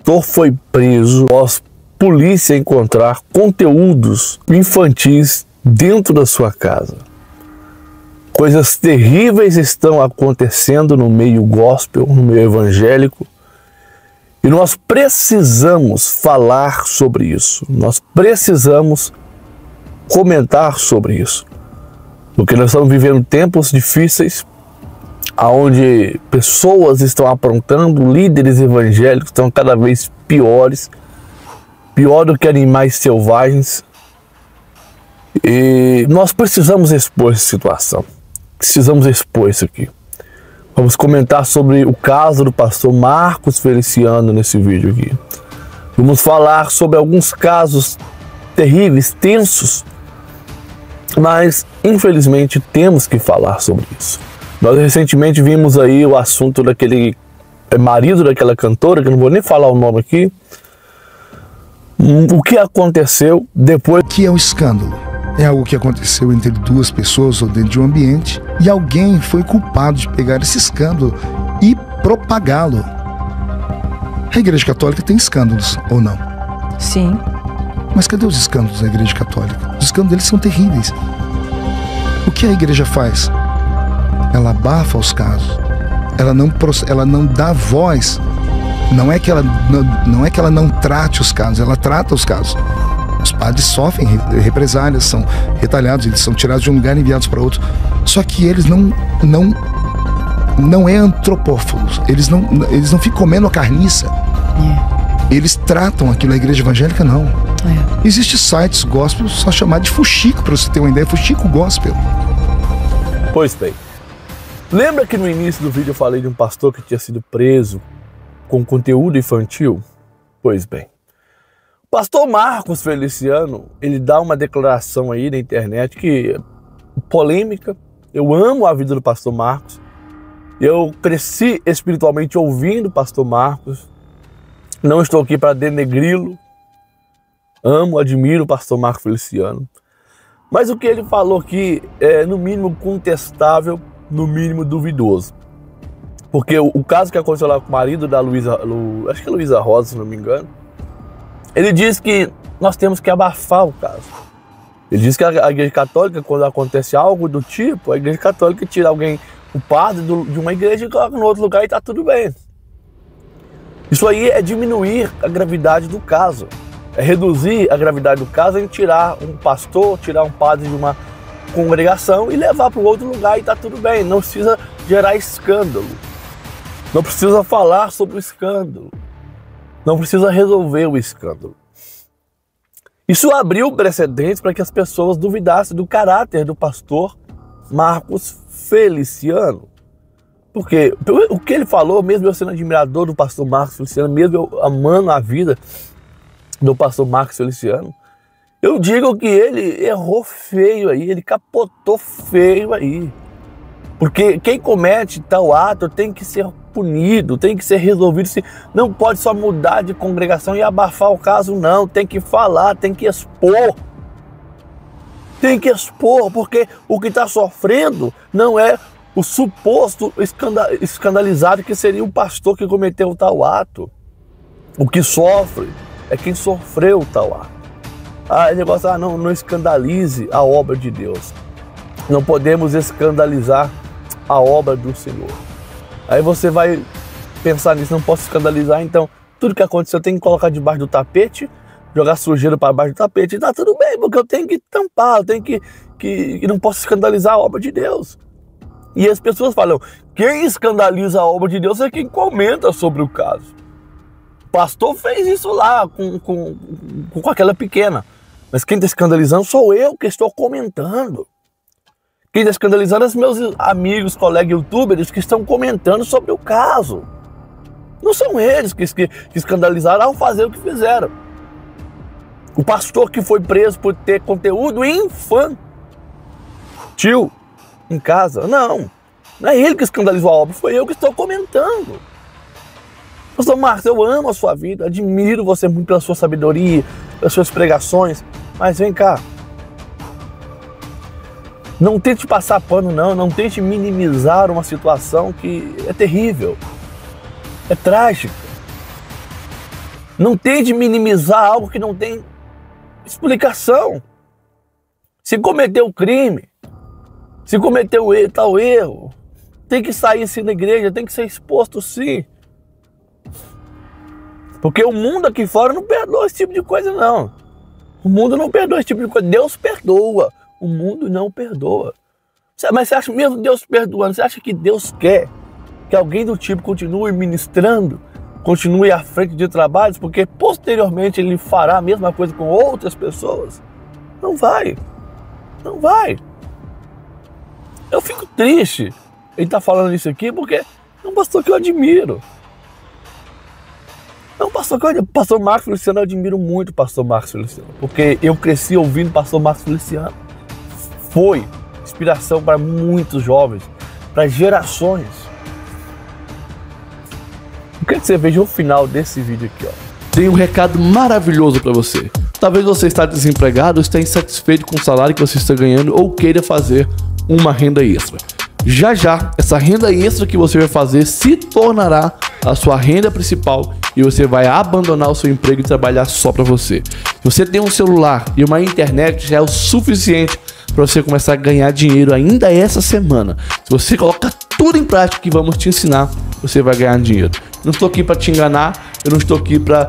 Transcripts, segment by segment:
pastor foi preso após polícia encontrar conteúdos infantis dentro da sua casa. Coisas terríveis estão acontecendo no meio gospel, no meio evangélico, e nós precisamos falar sobre isso. Nós precisamos comentar sobre isso. Porque nós estamos vivendo tempos difíceis, onde pessoas estão aprontando, líderes evangélicos estão cada vez piores, pior do que animais selvagens. E nós precisamos expor essa situação. Precisamos expor isso aqui. Vamos comentar sobre o caso do pastor Marcos Feliciano nesse vídeo aqui. Vamos falar sobre alguns casos terríveis, tensos, mas infelizmente temos que falar sobre isso. Nós recentemente vimos aí o assunto daquele marido daquela cantora, que eu não vou nem falar o nome aqui. O que aconteceu depois? O que é um escândalo? É algo que aconteceu entre duas pessoas ou dentro de um ambiente e alguém foi culpado de pegar esse escândalo e propagá-lo. A Igreja Católica tem escândalos, ou não? Sim. Mas cadê os escândalos da Igreja Católica? Os escândalos deles são terríveis. O que a Igreja faz? Ela abafa os casos. Ela não dá voz. Não é que ela não trate os casos, ela trata os casos. Os padres sofrem represálias, são retalhados, eles são tirados de um lugar e enviados para outro. Só que eles não é antropófagos, eles não ficam comendo a carniça. Eles tratam aquilo, a igreja evangélica não. Existem sites gospel só chamado de fuxico, para você ter uma ideia, fuxico gospel. Pois bem, lembra que no início do vídeo eu falei de um pastor que tinha sido preso com conteúdo infantil? Pois bem, o pastor Marcos Feliciano, ele dá uma declaração aí na internet que é polêmica. Eu amo a vida do pastor Marcos. Eu cresci espiritualmente ouvindo o pastor Marcos. Não estou aqui para denegri-lo. Amo, admiro o pastor Marcos Feliciano. Mas o que ele falou aqui é no mínimo contestável, no mínimo duvidoso. Porque o caso que aconteceu lá com o marido da Luísa, acho que é Luísa Rosa, se não me engano, ele diz que nós temos que abafar o caso. Ele diz que a Igreja Católica, quando acontece algo do tipo, a Igreja Católica tira alguém, o padre de uma igreja, e coloca no outro lugar e está tudo bem. Isso aí é diminuir a gravidade do caso. É reduzir a gravidade do caso em tirar um pastor, tirar um padre de uma congregação e levar para o outro lugar e está tudo bem. Não precisa gerar escândalo. Não precisa falar sobre o escândalo. Não precisa resolver o escândalo. Isso abriu precedentes para que as pessoas duvidassem do caráter do pastor Marcos Feliciano. Porque o que ele falou, mesmo eu sendo admirador do pastor Marcos Feliciano, mesmo eu amando a vida do pastor Marcos Feliciano, eu digo que ele errou feio aí, ele capotou feio aí. Porque quem comete tal ato tem que ser punido, tem que ser resolvido. Não pode só mudar de congregação e abafar o caso, não. Tem que falar, tem que expor. Tem que expor, porque o que está sofrendo não é o suposto escandalizado que seria o pastor que cometeu tal ato. O que sofre é quem sofreu tal ato. Negócio, não escandalize a obra de Deus. Não podemos escandalizar a obra do Senhor. Aí você vai pensar nisso, não posso escandalizar, então tudo que aconteceu eu tenho que colocar debaixo do tapete, jogar sujeira para baixo do tapete, e tá tudo bem, porque eu tenho que tampar, eu tenho que não posso escandalizar a obra de Deus. E as pessoas falam, quem escandaliza a obra de Deus é quem comenta sobre o caso. O pastor fez isso lá com aquela pequena, mas quem está escandalizando sou eu que estou comentando. Quem está escandalizando são meus amigos, colegas youtubers que estão comentando sobre o caso. Não são eles que escandalizaram ao fazer o que fizeram. O pastor que foi preso por ter conteúdo infantil em casa, não é ele que escandalizou a obra, foi eu que estou comentando. Pastor Marcos, eu amo a sua vida, admiro você muito pela sua sabedoria, pelas suas pregações, mas vem cá. Não tente passar pano, não tente minimizar uma situação que é terrível, é trágica. Não tente minimizar algo que não tem explicação. Se cometeu crime, se cometeu tal erro, tem que sair sim da igreja, tem que ser exposto sim. Porque o mundo aqui fora não perdoa esse tipo de coisa, não. O mundo não perdoa esse tipo de coisa. Deus perdoa, o mundo não perdoa. Mas você acha mesmo Deus perdoando? Você acha que Deus quer que alguém do tipo continue ministrando, continue à frente de trabalhos, porque posteriormente ele fará a mesma coisa com outras pessoas? Não vai. Não vai. Eu fico triste ele tá falando isso aqui porque é um pastor que eu admiro. É um pastor que eu admiro. Pastor Marcos Feliciano, eu admiro muito o pastor Marcos Feliciano, porque eu cresci ouvindo o pastor Marcos Feliciano. Foi inspiração para muitos jovens, para gerações. Eu quero que você veja o final desse vídeo aqui, ó. Tem um recado maravilhoso para você. Talvez você está desempregado, está insatisfeito com o salário que você está ganhando ou queira fazer uma renda extra. Já já, essa renda extra que você vai fazer se tornará a sua renda principal e você vai abandonar o seu emprego e trabalhar só para você. Se você tem um celular e uma internet, já é o suficiente para você começar a ganhar dinheiro ainda essa semana. Se você coloca tudo em prática que vamos te ensinar, você vai ganhar dinheiro. Não estou aqui para te enganar, eu não estou aqui para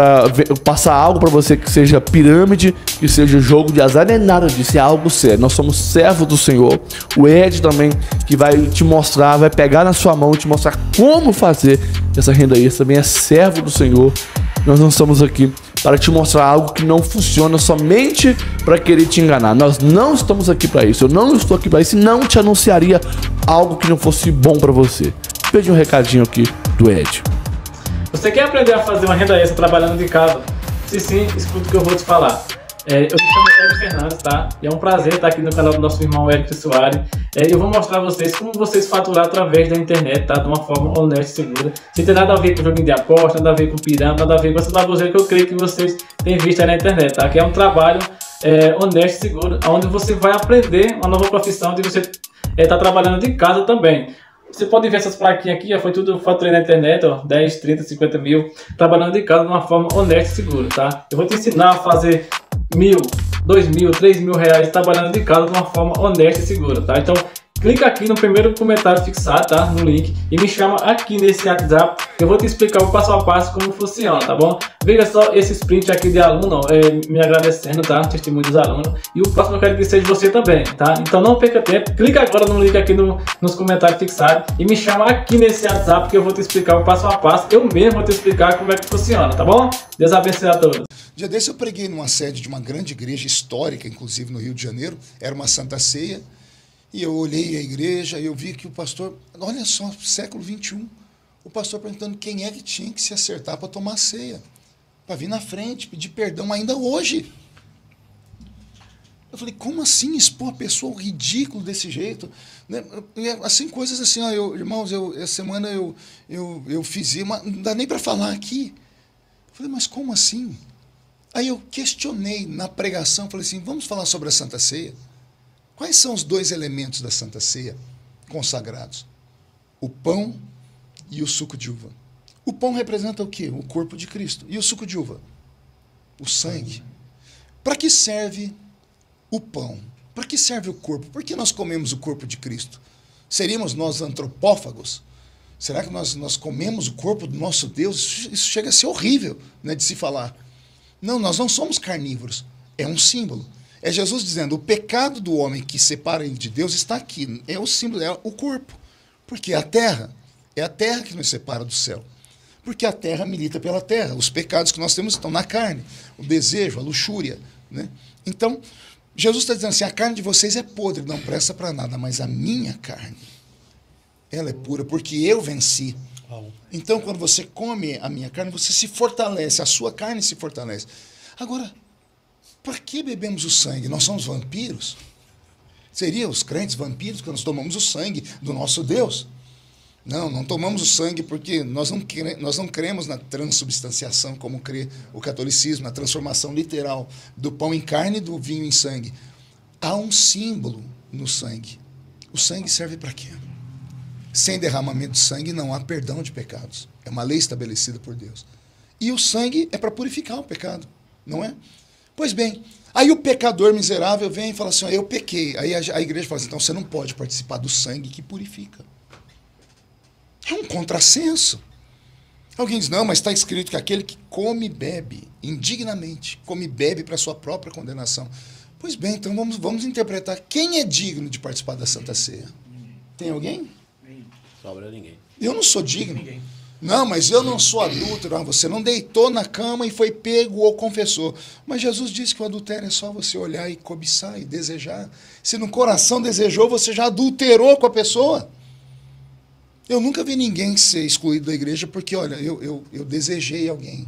passar algo para você que seja pirâmide, que seja jogo de azar, nem nada disso, é algo sério. Nós somos servos do Senhor. O Ed também, que vai te mostrar, vai pegar na sua mão e te mostrar como fazer essa renda extra, também é servo do Senhor. Nós não estamos aqui para te mostrar algo que não funciona somente para querer te enganar. Nós não estamos aqui para isso. Eu não estou aqui para isso e não te anunciaria algo que não fosse bom para você. Veja um recadinho aqui do Ed. Você quer aprender a fazer uma renda extra trabalhando de casa? Se sim, escuta o que eu vou te falar. Eu me chamo Ed Fernandes, tá? E é um prazer estar aqui no canal do nosso irmão Ed Soares. Eu vou mostrar a vocês como vocês faturar através da internet, tá? De uma forma honesta e segura. Sem ter nada a ver com joguinho de aposta, nada a ver com pirâmide, nada a ver com essa baboseira que eu creio que vocês têm visto aí na internet, tá? Que é um trabalho honesto e seguro, onde você vai aprender uma nova profissão de você estar trabalhando de casa também. Você pode ver essas plaquinhas aqui, ó, foi tudo faturei na internet, ó, 10, 30, 50 mil, trabalhando de casa de uma forma honesta e segura, tá? Eu vou te ensinar a fazer 1.000, 2.000, 3.000 reais trabalhando de casa de uma forma honesta e segura, tá? Então, clica aqui no primeiro comentário fixado, tá? No link, e me chama aqui nesse WhatsApp, que eu vou te explicar o passo a passo como funciona, tá bom? Veja só esse sprint aqui de aluno, me agradecendo, tá? Testemunho dos alunos. E o próximo eu quero que seja você também, tá? Então não perca tempo, clica agora no link aqui nos comentários fixados e me chama aqui nesse WhatsApp que eu vou te explicar o passo a passo. Eu mesmo vou te explicar como é que funciona, tá bom? Deus abençoe a todos. Dia desse eu preguei numa sede de uma grande igreja histórica, inclusive no Rio de Janeiro, era uma Santa Ceia. E eu olhei a igreja e eu vi que o pastor, olha só, século XXI, o pastor perguntando quem é que tinha que se acertar para tomar ceia, para vir na frente, pedir perdão ainda hoje. Eu falei, como assim expor a pessoa ao ridículo desse jeito? Assim, coisas assim, ó, irmãos, essa semana eu fiz uma, não dá nem para falar aqui. Eu falei, mas como assim? Aí eu questionei na pregação, falei assim, vamos falar sobre a Santa Ceia? Quais são os dois elementos da Santa Ceia consagrados? O pão e o suco de uva. O pão representa o quê? O corpo de Cristo. E o suco de uva? O sangue. Para que serve o pão? Para que serve o corpo? Por que nós comemos o corpo de Cristo? Seríamos nós antropófagos? Será que nós comemos o corpo do nosso Deus? Isso chega a ser horrível, né, de se falar. Não, nós não somos carnívoros. É um símbolo. É Jesus dizendo, o pecado do homem que separa ele de Deus está aqui. É o símbolo, é o corpo. Porque é a terra que nos separa do céu. Porque a terra milita pela terra. Os pecados que nós temos estão na carne. O desejo, a luxúria. Né? Então, Jesus está dizendo assim, a carne de vocês é podre, não presta para nada, mas a minha carne, ela é pura, porque eu venci. Então, quando você come a minha carne, você se fortalece, a sua carne se fortalece. Agora, para que bebemos o sangue? Nós somos vampiros? Seriam os crentes vampiros que nós tomamos o sangue do nosso Deus? Não, não tomamos o sangue porque nós não cremos na transubstanciação, como crê o catolicismo, na transformação literal do pão em carne e do vinho em sangue. Há um símbolo no sangue. O sangue serve para quê? Sem derramamento de sangue não há perdão de pecados. É uma lei estabelecida por Deus. E o sangue é para purificar o pecado, não é? Pois bem, aí o pecador miserável vem e fala assim, eu pequei. Aí a igreja fala assim, então você não pode participar do sangue que purifica. É um contrassenso. Alguém diz, não, mas está escrito que aquele que come e bebe indignamente, come e bebe para sua própria condenação. Pois bem, então vamos interpretar quem é digno de participar da Santa Ceia. Tem alguém? Sobra ninguém. Eu não sou digno. Não, mas eu não sou adúltero. Você não deitou na cama e foi pego ou confessou. Mas Jesus disse que o adultério é só você olhar e cobiçar e desejar. Se no coração desejou, você já adulterou com a pessoa. Eu nunca vi ninguém ser excluído da igreja porque, olha, eu desejei alguém.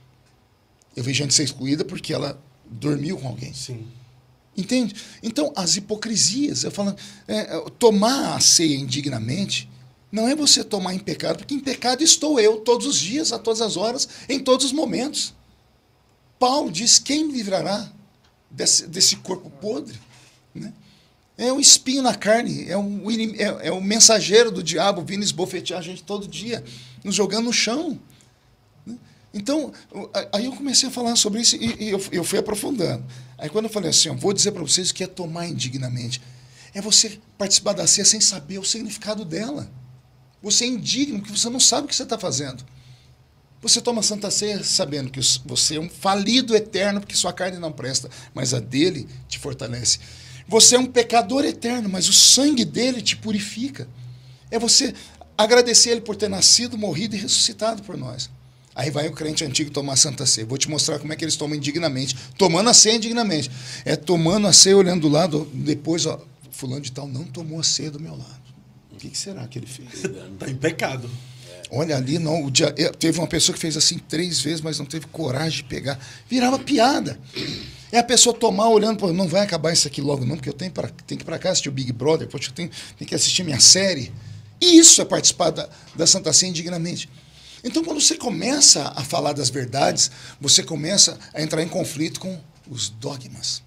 Eu vi gente ser excluída porque ela dormiu com alguém. Sim. Entende? Então, as hipocrisias, eu falo, tomar a ceia indignamente não é você tomar em pecado, porque em pecado estou eu todos os dias, a todas as horas, em todos os momentos. Paulo diz, quem me livrará desse corpo podre? Né? É um espinho na carne, é o mensageiro do diabo vindo esbofetear a gente todo dia, nos jogando no chão. Então, aí eu comecei a falar sobre isso e eu fui aprofundando. Aí quando eu falei assim, vou dizer para vocês o que é tomar indignamente. É você participar da ceia sem saber o significado dela. Você é indigno, porque você não sabe o que você está fazendo. Você toma a Santa Ceia sabendo que você é um falido eterno, porque sua carne não presta, mas a dele te fortalece. Você é um pecador eterno, mas o sangue dele te purifica. É você agradecer ele por ter nascido, morrido e ressuscitado por nós. Aí vai o crente antigo tomar a Santa Ceia. Vou te mostrar como é que eles tomam indignamente. Tomando a ceia indignamente. É tomando a ceia, olhando do lado, depois, ó, fulano de tal não tomou a ceia do meu lado. O que será que ele fez? Está em pecado. Olha ali, não, teve uma pessoa que fez assim 3 vezes, mas não teve coragem de pegar. Virava piada. É a pessoa tomar olhando, não vai acabar isso aqui logo não, porque eu tenho que ir para cá assistir o Big Brother, eu tenho que assistir minha série. E isso é participar da Santa Ceia indignamente. Então, quando você começa a falar das verdades, você começa a entrar em conflito com os dogmas.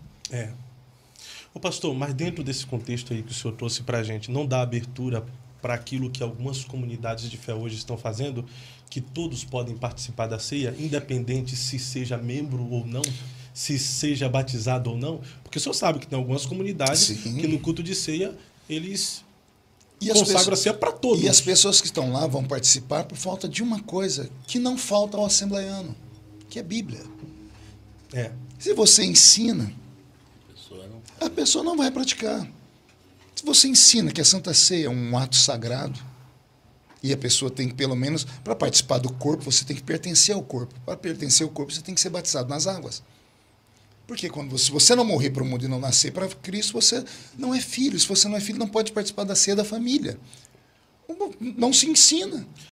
Ô pastor, mas dentro desse contexto aí que o senhor trouxe para a gente, não dá abertura para aquilo que algumas comunidades de fé hoje estão fazendo, que todos podem participar da ceia, independente se seja membro ou não, se seja batizado ou não? Porque o senhor sabe que tem algumas comunidades que no culto de ceia, eles consagram a ceia para todos. E as pessoas que estão lá vão participar por falta de uma coisa que não falta ao assembleiano, que é Bíblia. Se você ensina, a pessoa não vai praticar. Se você ensina que a Santa Ceia é um ato sagrado, e a pessoa tem que, pelo menos, para participar do corpo, você tem que pertencer ao corpo. Para pertencer ao corpo, você tem que ser batizado nas águas. Porque se você não morrer para o mundo e não nascer para Cristo, você não é filho. Se você não é filho, não pode participar da ceia da família. Não se ensina.